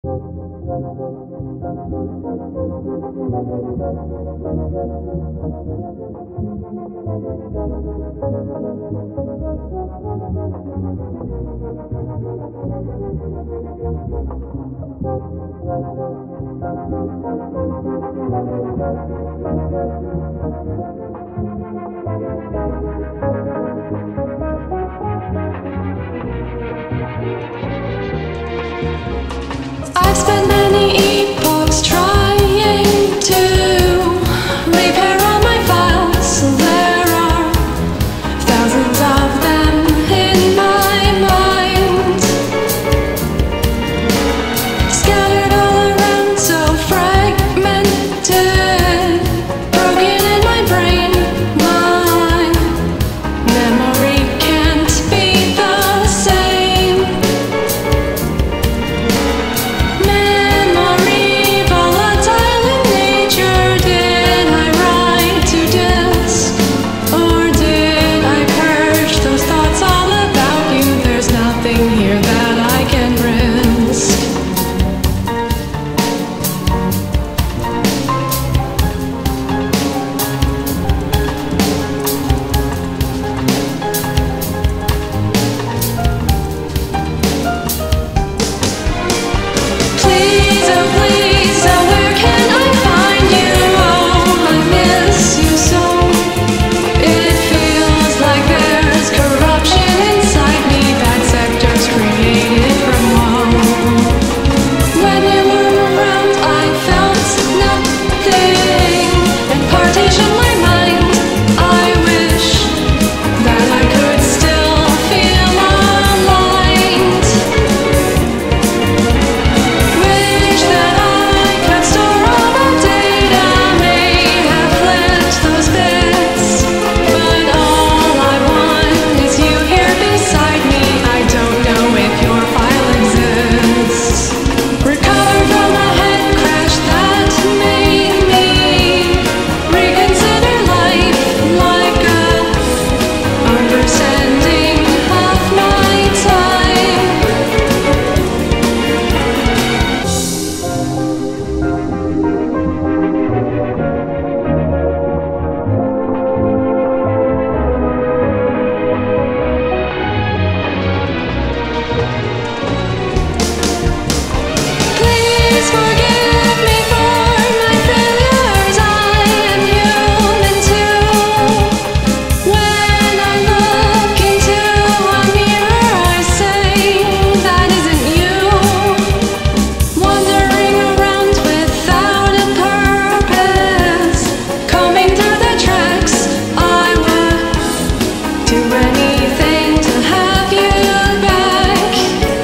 I've spent many epochs trying to repair all my files. There are thousands of them in my mind, scattered all around, so fragmented, broken in my brain. My memory can't be the same. Memory, volatile in nature. Did I write to disk, or did I purge those thoughts all about you? There's nothing here that I can risk. Please, oh please, oh where can I find you? Oh, I miss you so. It feels like there's corruption inside me. Bad sectors created from woe. When you were around, I felt nothing, and partitioned my mind. I wish that I could still feel aligned. Wish that I could store all the data, may have flipped those bits, but all I want is you here beside me. I don't know if your file exists. Recover from a head crash that made me reconsider life, like a understanding of my time. Please forgive me for my failures. I am human too. When I look into a mirror, I say that isn't you. Wandering around without a purpose, combing through the tracks, I would do anything to have you back.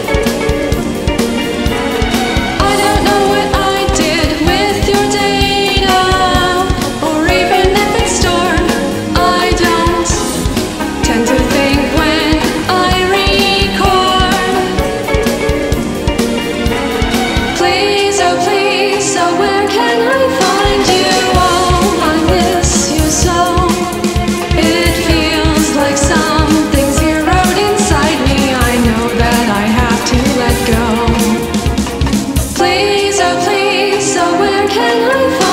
I don't know what I did with your data, or even if it's stored. I don't tend to think when I record. Please, oh where can I find you? Oh, I miss you so. It feels like something zeroed inside me. I know that I have to let go. Please, oh where can I find